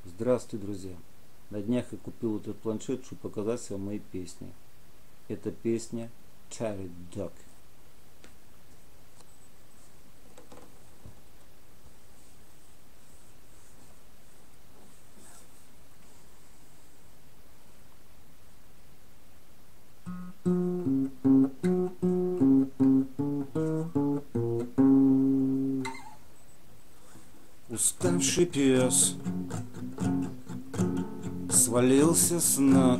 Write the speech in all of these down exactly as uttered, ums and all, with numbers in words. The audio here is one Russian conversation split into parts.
Здравствуйте, друзья! На днях я купил этот планшет, чтобы показать вам мои песни. Это песня Tired Dog. Уставший пес свалился с ног,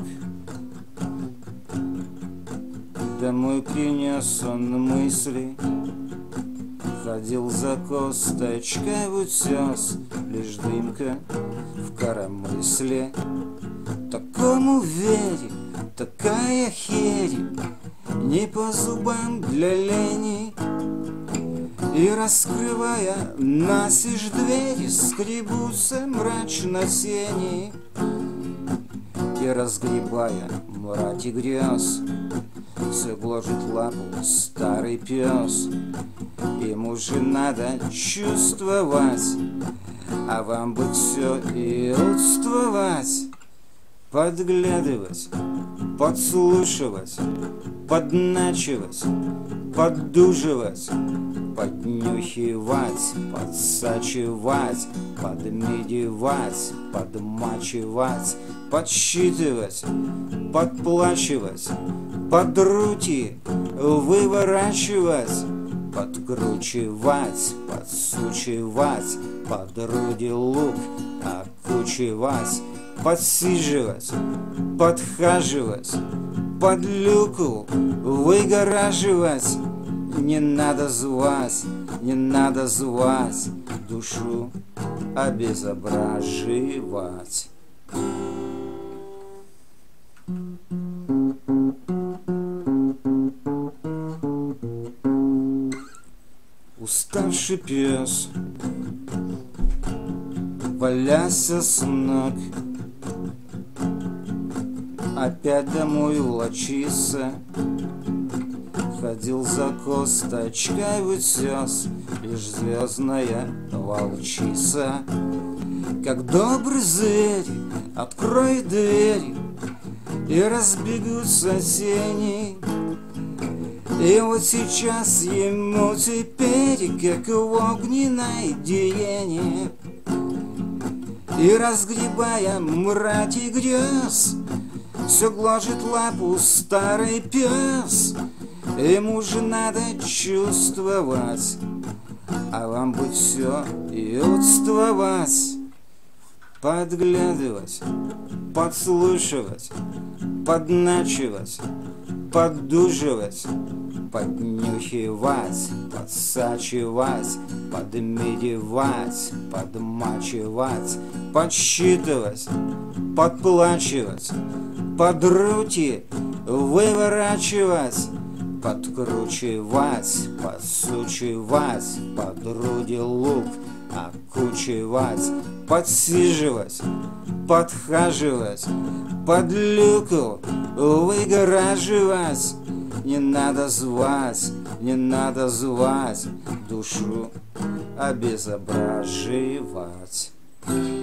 домой принес он мысли, ходил за косточкой в утес, лишь дымка в коромысле. Такому вере, такая херь, не по зубам для лени. И, раскрывая настежь двери, скребутся мрачно тени. И, разгребая мрать и грез, все гложет лапу старый пес. Ему же надо чувствовать, а вам бы все и отствовать. Подглядывать, подслушивать, подначивать, поддуживать, поднюхивать, подсачивать, подмедевать, подмачивать, подсчитывать, подплачивать, подрути выворачивать, подкручивать, подсучивать, подруди лук окучивать, подсиживать, подхаживать, под люку выгораживать. Не надо звать, не надо звать, душу обезображивать. Уставший пес валяся с ног, опять домой влачится. Ходил за косточкой в утес, лишь звездная волчица. Как добрый зверь, открой дверь, и разбегутся тени. И вот сейчас ему теперь, как в огненной гиене. И, разгребая мрать и грез, все гложет лапу старый пес. Ему же надо чувствовать, а вам бы все и отствовать. Подглядывать, подслушивать, подначивать, поддуживать, поднюхивать, подсачивать, подмедевать, подмачивать, подсчитывать, подплачивать, подрути выворачивать, подкручивать, подсучивать, подруди лук окучивать, подсиживать, подхаживать, под люку выгораживать. Не надо звать, не надо звать, душу обезображивать.